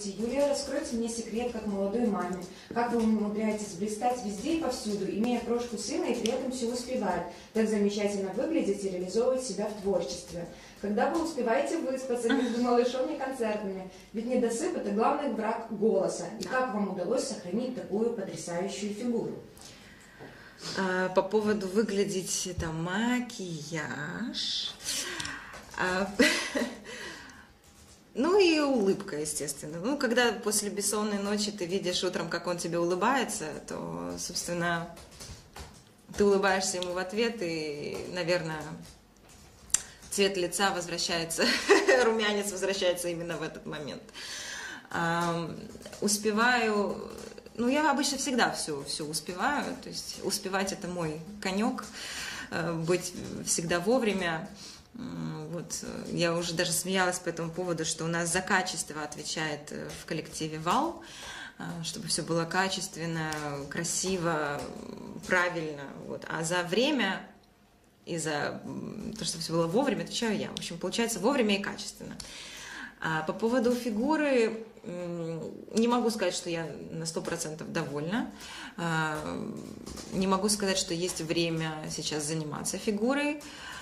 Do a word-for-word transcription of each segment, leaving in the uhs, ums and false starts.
Здравствуйте, Юлия, раскройте мне секрет как молодой маме. Как вы умудряетесь блистать везде и повсюду, имея крошку сына и при этом все успевать, так замечательно выглядеть и реализовывать себя в творчестве? Когда вы успеваете выспаться между малышом и концертами? Ведь недосып – это главный враг голоса. И как вам удалось сохранить такую потрясающую фигуру? По поводу выглядеть, это макияж, ну и улыбка, естественно. Ну, когда после бессонной ночи ты видишь утром, как он тебе улыбается, то, собственно, ты улыбаешься ему в ответ, и, наверное, цвет лица возвращается, румянец возвращается именно в этот момент. Успеваю... Ну, я обычно всегда все, все успеваю, то есть успевать – это мой конек, быть всегда вовремя. Вот, я уже даже смеялась по этому поводу, что у нас за качество отвечает в коллективе Вал, чтобы все было качественно, красиво, правильно. Вот. А за время и за то, чтобы все было вовремя, отвечаю я. В общем, получается вовремя и качественно. А по поводу фигуры не могу сказать, что я на сто процентов довольна. Не могу сказать, что есть время сейчас заниматься фигурой.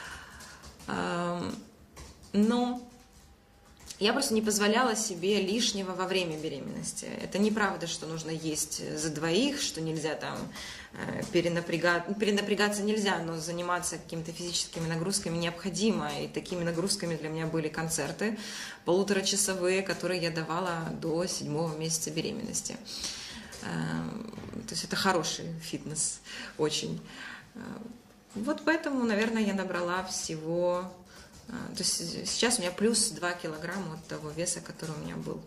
Но я просто не позволяла себе лишнего во время беременности. Это неправда, что нужно есть за двоих, что нельзя там перенапрягаться, перенапрягаться нельзя, но заниматься какими-то физическими нагрузками необходимо. И такими нагрузками для меня были концерты полуторачасовые, которые я давала до седьмого месяца беременности. То есть это хороший фитнес, очень. Вот поэтому, наверное, я набрала всего... То есть сейчас у меня плюс два килограмма от того веса, который у меня был.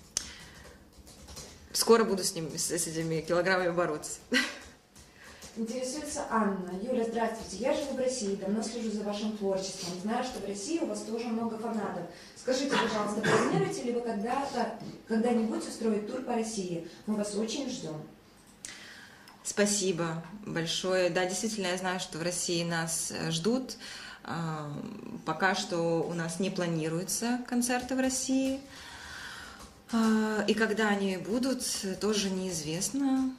Скоро буду с, ним, с этими килограммами бороться. Интересуется Анна. Юля, здравствуйте. Я живу в России, давно слежу за вашим творчеством. Знаю, что в России у вас тоже много фанатов. Скажите, пожалуйста, планируете ли вы когда-то, когда-нибудь устроить тур по России? Мы вас очень ждем. Спасибо большое. Да, действительно, я знаю, что в России нас ждут. Пока что у нас не планируются концерты в России. И когда они будут, тоже неизвестно.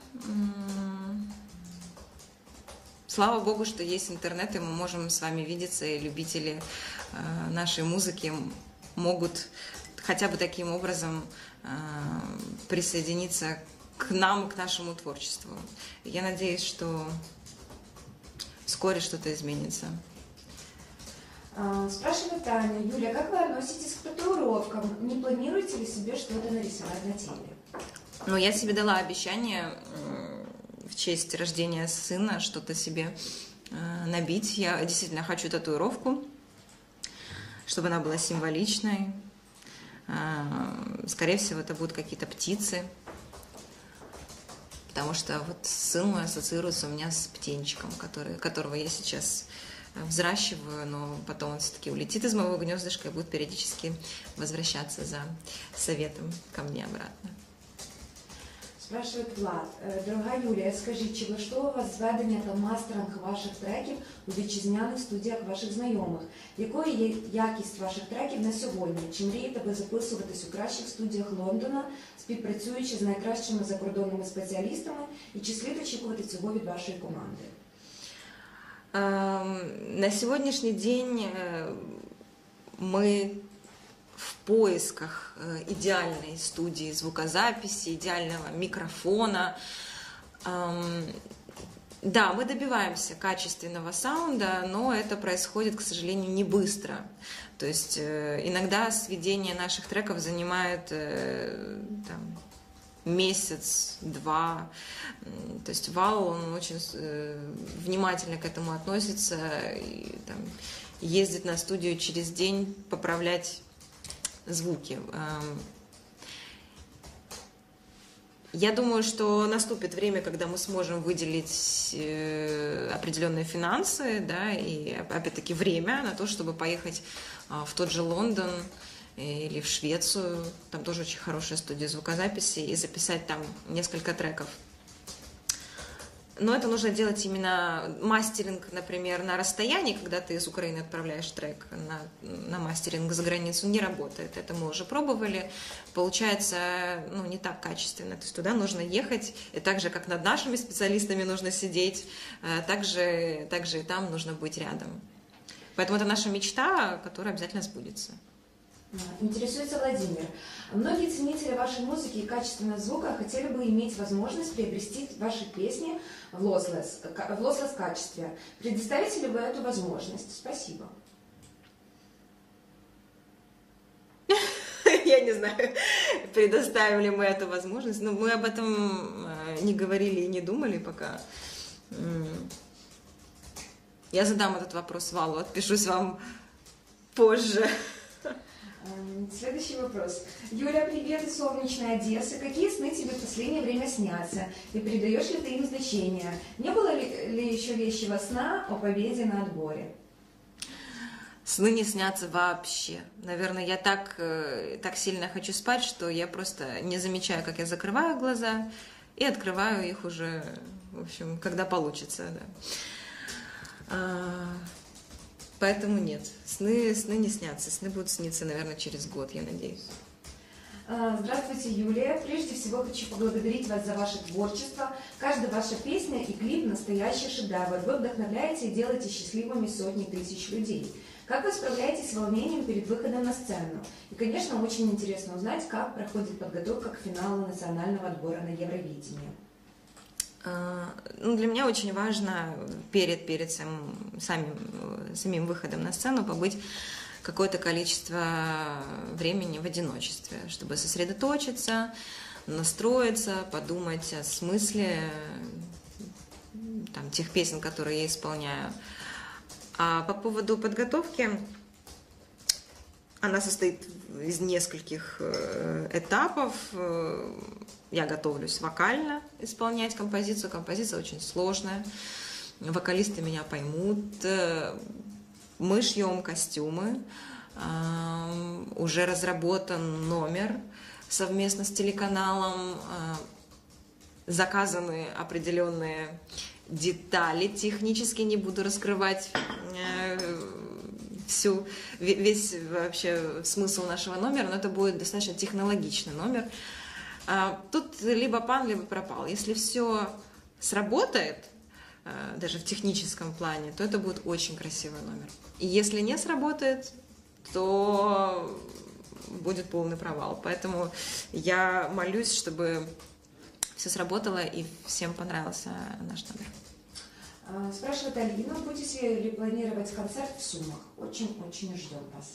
Слава Богу, что есть интернет, и мы можем с вами видеться, и любители нашей музыки могут хотя бы таким образом присоединиться к нам, к нашему творчеству. Я надеюсь, что вскоре что-то изменится. Спрашивает Таня. Юля, как вы относитесь к татуировкам? Не планируете ли себе что-то нарисовать на теле? Ну, я себе дала обещание в честь рождения сына что-то себе набить. Я действительно хочу татуировку, чтобы она была символичной. Скорее всего, это будут какие-то птицы. Потому что вот сын мой ассоциируется у меня с птенчиком, который, которого я сейчас взращиваю, но потом он все-таки улетит из моего гнездышка и будет периодически возвращаться за советом ко мне обратно. Спрашивает Влад. Дорога Юлія, скажіть, чи влаштовує вас зведення та мастеринг ваших треків у вітчизняних студіях ваших знайомих? Якою є якість ваших треків на сьогодні? Чи мрієте ви записуватись у кращих студіях Лондона, співпрацюючи з найкращими закордонними спеціалістами? І чи слід очікувати цього від вашої команди? На сегодняшний день мы в поисках идеальной студии звукозаписи, идеального микрофона. Да, мы добиваемся качественного саунда, но это происходит, к сожалению, не быстро. То есть иногда сведение наших треков занимает там, месяц, два. То есть Вал, он очень внимательно к этому относится, и, там, ездит на студию через день поправлять звуки. Я думаю, что наступит время, когда мы сможем выделить определенные финансы, да, и опять-таки время на то, чтобы поехать в тот же Лондон или в Швецию. Там тоже очень хорошая студия звукозаписи, и записать там несколько треков. Но это нужно делать именно мастеринг, например, на расстоянии, когда ты из Украины отправляешь трек на, на мастеринг за границу, не работает. Это мы уже пробовали. Получается, ну, не так качественно. То есть туда нужно ехать, и так же, как над нашими специалистами нужно сидеть, так же, так же и там нужно быть рядом. Поэтому это наша мечта, которая обязательно сбудется. Интересуется Владимир. Многие ценители вашей музыки и качественного звука хотели бы иметь возможность приобрести ваши песни в lossless, в lossless качестве. Предоставите ли вы эту возможность? Спасибо. Я не знаю, предоставим ли мы эту возможность. Но мы об этом не говорили и не думали пока. Я задам этот вопрос Валу, отпишусь вам позже. Следующий вопрос. Юля, привет из солнечной Одессы. Какие сны тебе в последнее время снятся? И передаешь ли ты им значение? Не было ли, ли еще вещего сна о победе на отборе? Сны не снятся вообще. Наверное, я так, так сильно хочу спать, что я просто не замечаю, как я закрываю глаза и открываю их уже, в общем, когда получится. Да. Поэтому нет, сны, сны не снятся, сны будут сниться, наверное, через год, я надеюсь. Здравствуйте, Юлия. Прежде всего хочу поблагодарить вас за ваше творчество. Каждая ваша песня и клип – настоящий шедевр. Вы вдохновляете и делаете счастливыми сотни тысяч людей. Как вы справляетесь с волнением перед выходом на сцену? И, конечно, очень интересно узнать, как проходит подготовка к финалу национального отбора на Евровидение. Ну, для меня очень важно перед, перед самим, самим, самим выходом на сцену побыть какое-то количество времени в одиночестве, чтобы сосредоточиться, настроиться, подумать о смысле там, тех песен, которые я исполняю. А по поводу подготовки, она состоит из нескольких этапов. Я готовлюсь вокально исполнять композицию. Композиция очень сложная. Вокалисты меня поймут. Мы шьем костюмы. Уже разработан номер совместно с телеканалом. Заказаны определенные детали. Технически не буду раскрывать всю, весь вообще смысл нашего номера, но это будет достаточно технологичный номер. Тут либо пан, либо пропал. Если все сработает, даже в техническом плане, то это будет очень красивый номер. И если не сработает, то будет полный провал. Поэтому я молюсь, чтобы все сработало и всем понравился наш номер. Спрашивает Алина, будете ли планировать концерт в Сумах? Очень-очень ждем вас.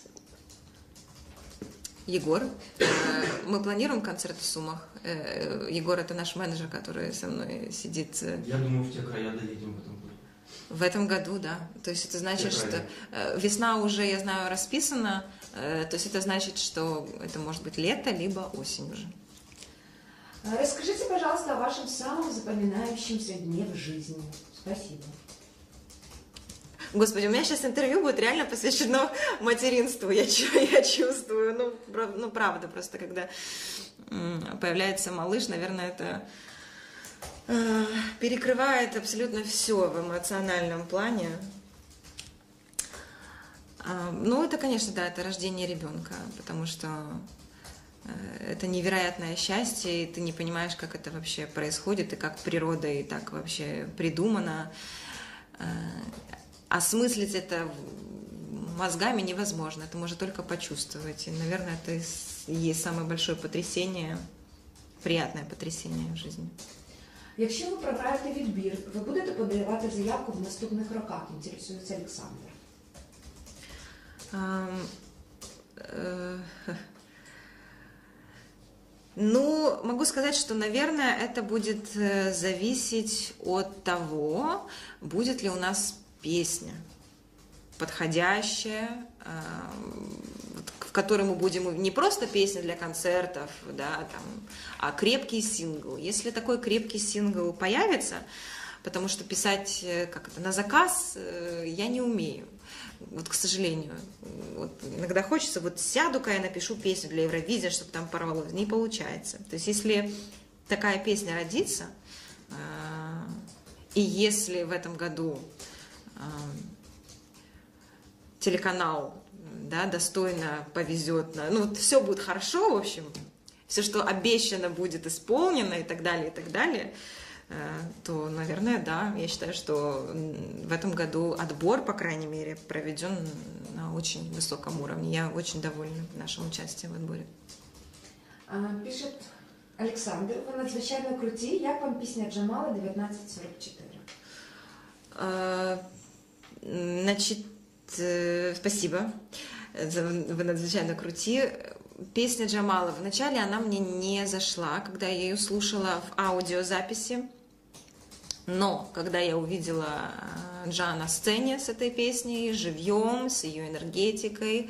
Егор. Мы планируем концерт в Сумах. Егор — это наш менеджер, который со мной сидит. Я думаю, в те края доедем в этом году. В этом году, да. То есть это значит, что весна уже, я знаю, расписана. То есть это значит, что это может быть лето, либо осень уже. Расскажите, пожалуйста, о вашем самом запоминающемся дне в жизни. Спасибо. Господи, у меня сейчас интервью будет реально посвящено материнству, я, я чувствую. Ну, ну, правда, просто когда появляется малыш, наверное, это э, перекрывает абсолютно все в эмоциональном плане. Э, ну, это, конечно, да, это рождение ребенка, потому что э, это невероятное счастье, и ты не понимаешь, как это вообще происходит, и как природа и так вообще придумано. Э, Осмыслить это мозгами невозможно, это можно только почувствовать. И, наверное, это и есть самое большое потрясение, приятне потрясение в жизни. Якщо ви програєте відбір, ви будете подавати заявку в наступних роках, інтересується Олександр. Um, uh, Ну, могу сказать, что, наверное, это будет зависеть от того, будет ли у нас песня подходящая, в которой мы будем не просто песня для концертов, да, там, а крепкий сингл. Если такой крепкий сингл появится, потому что писать как это, на заказ я не умею. Вот, к сожалению, вот, иногда хочется, вот сяду-ка я напишу песню для Евровидения, чтобы там порвалось. Не получается. То есть, если такая песня родится, И если в этом году э, телеканал, да, достойно повезет, на, ну вот все будет хорошо, в общем, все, что обещано, будет исполнено и так далее, и так далее, то, наверное, да, я считаю, что в этом году отбор, по крайней мере, проведен на очень высоком уровне. Я очень довольна нашим участием в отборе. Пишет Олександр, ви надзвичайно круті. Як вам пісня Джамала дев'ятнадцять сорок чотири? Значит, спасибо. Вы надзвичайно крути. Песня Джамала, вначале она мне не зашла, когда я ее слушала в аудиозаписи, но когда я увидела Джа на сцене с этой песней, живьем, с ее энергетикой,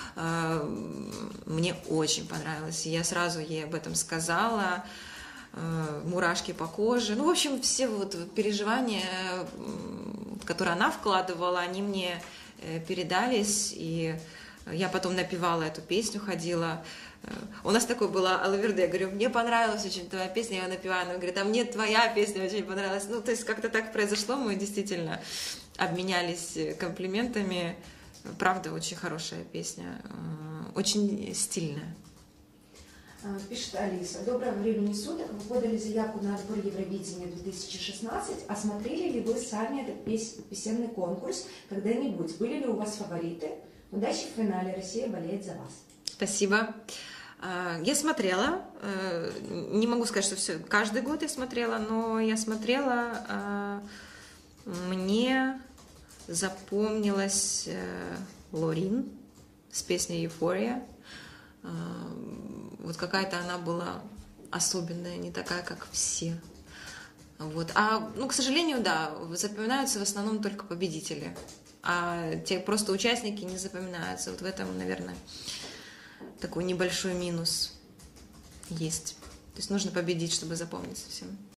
мне очень понравилось. Я сразу ей об этом сказала, мурашки по коже. Ну, в общем, все вот переживания, которые она вкладывала, они мне передались, и я потом напевала эту песню, ходила. У нас такое было алаверды. Я говорю, мне понравилась очень твоя песня, я ее напеваю. Она говорит, а мне твоя песня очень понравилась. Ну, то есть как-то так произошло, мы действительно обменялись комплиментами. Правда, очень хорошая песня, очень стильная. Пишет Алиса. Доброго времени суток. Вы подали заявку на отбор Евровидения две тысячи шестнадцать. А смотрели ли вы сами этот песенный конкурс когда-нибудь? Были ли у вас фавориты? Удачи в финале. Россия болеет за вас. Спасибо. Я смотрела. Не могу сказать, что все каждый год я смотрела, но я смотрела. Мне запомнилась Лорин с песней «Euphoria». Вот какая-то она была особенная, не такая, как все. Вот. А, ну, к сожалению, да, запоминаются в основном только победители. А те просто участники не запоминаются. Вот в этом, наверное, такой небольшой минус есть. То есть нужно победить, чтобы запомниться всем.